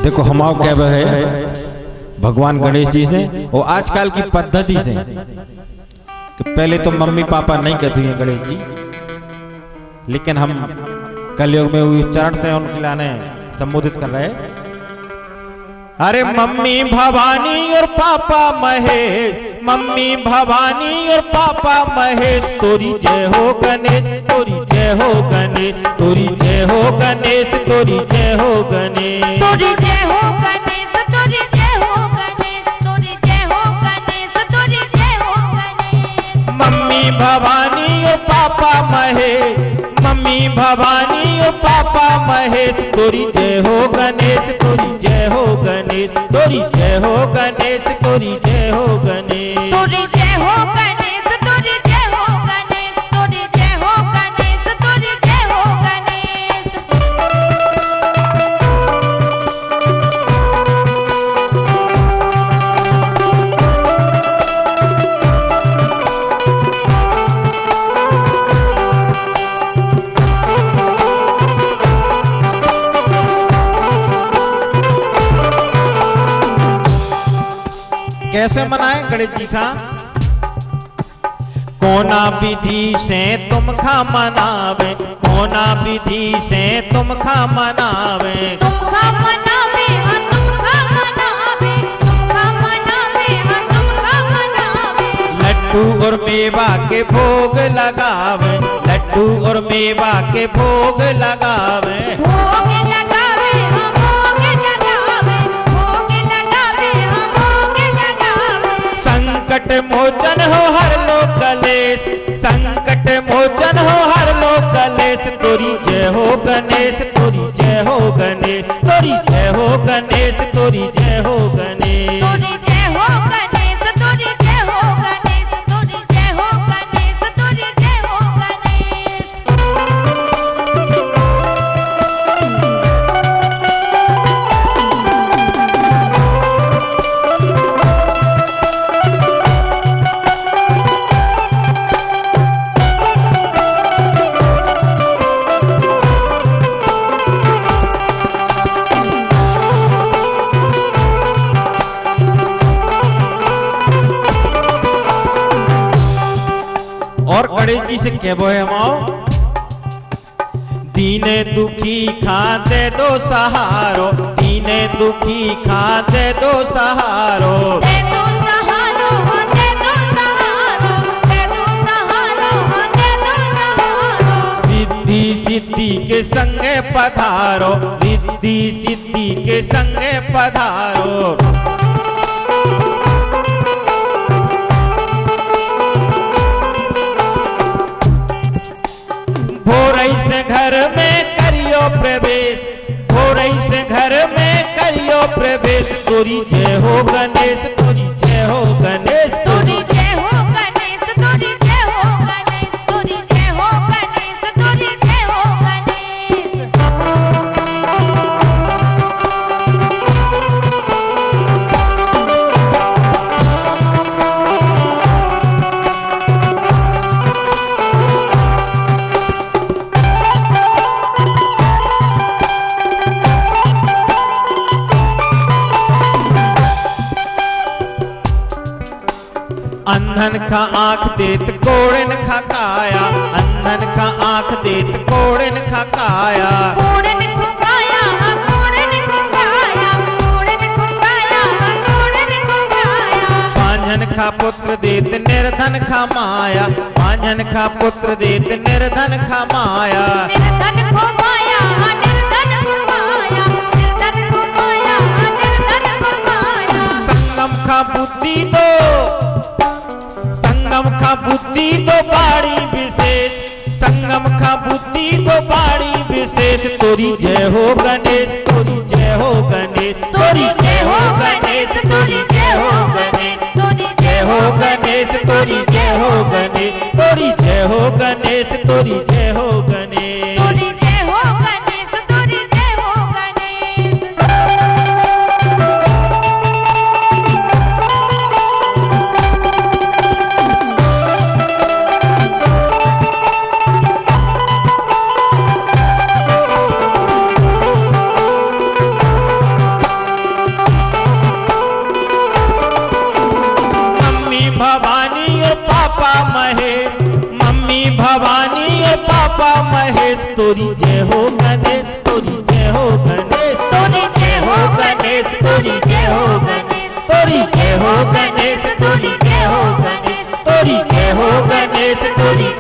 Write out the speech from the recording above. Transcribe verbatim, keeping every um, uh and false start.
देखो हम आप कह रहे हैं भगवान गणेश जी से और आजकल की पद्धति से कि पहले तो मम्मी पापा नहीं कहते हैं गणेश जी, लेकिन हम कलयुग में उच्चारण से उनके लाने संबोधित कर रहे हैं। अरे मम्मी भवानी और पापा महेश, मम्मी भवानी और पापा महेश, तोरी जय हो गणेश, तोरी जय हो गणेश, तोरी जय हो गणेश, तोरी जय हो गणेश, तोरी जय हो गणेश, तोरी जय हो गणेश, तोरी जय हो गणेश, तोरी जय हो गणेश। मम्मी भवानी और पापा महेश, मम्मी भवानी और पापा महेश, तोरी जय हो गणेश, तोरी जय हो गणेश, तोरी जय हो गणेश, तोरी जय हो गणेश, तोरी जय हो गणेश, तोरी जय हो गणेश, तोरी जय हो गणेश, तोरी जय हो गणेश। कैसे मनाए गणेश जी का? कोना विधि से तुम खा मनावे, कोना विधि से तुम खा मनावे, तुम खा मनावे, हाँ तुम खा मनावे, तुम खा मनावे, हाँ तुम खा मनावे। लड्डू और मेवा के भोग लगावे, लड्डू और मेवा के भोग लगावे, भोग लगावे, हाँ भोग लगावे, भोग लगावे, हाँ भोग लगावे। संकट मोचन हो हर लोक कलेश, संकट मोचन हो हर लोक कलेश, तोरी जय हो गणेश, तोरी जय हो गणेश, तोरी जय हो गणेश, तोरी जय हो गणेश, तोरी जय हो गणेश, तोरी जय हो गणेश, तोरी जय हो गणेश, तोरी जय हो गणेश। और गणेश जी से कहबो है हम दीने दुखी खाते दो सहारो, दीने दुखी खाते दो सहारो, दे दो सहारो, हाँ दे दो सहारो, दे दो सहारो, हाँ दे दो सहारो। रिद्धि सिद्धि के संगे पधारो, रिद्धि सिद्धि के संगे पधारो, भोरई से घर में करियो प्रवेश, भोरई से घर में करियो प्रवेश, तोरी जय हो गणेश, तोरी जय हो गणेश, तोरी जय हो गणेश, तोरी जय हो गणेश, तोरी जय हो गणेश, तोरी जय हो गणेश। अंधन का आंख देत कोड़न खा काया, अंधन का आंख देत कोड़न खा काया, कोड़न खुकाया, हाँ कोड़न खुकाया, कोड़न खुकाया, हाँ कोड़न खुकाया। पांझन का पुत्र देत निर्धन खा माया, पांझन का पुत्र देत निर्धन खा माया, निर्धन को माया, हाँ निर्धन को माया, निर्धन को माया, हाँ निर्धन को माया। संगम का बुद्धि दो, संगम का बुद्धि दो बाड़ी विशेष, संगम का बुद्धि दो बाड़ी विशेष, तोरी जय हो गणेश, तोरी जय हो गणेश, तोरी जय हो गणेश, तोरी जय हो गणेश, तोरी जय हो गणेश, तोरी जय हो गणेश, तोरी जय हो गणेश, तोरी जय हो गणेश, तोरी जय हो गणेश, तोरी जय हो गणेश। भवानी और पापा महेश तोरी जय हो गणेश, तोरी जय हो गणेश, तोरी जय हो गणेश, तोरी जय हो गणेश, तोरी जय हो गणेश, तोरी जय हो गणेश, तोरी जय हो गणेश, तोरी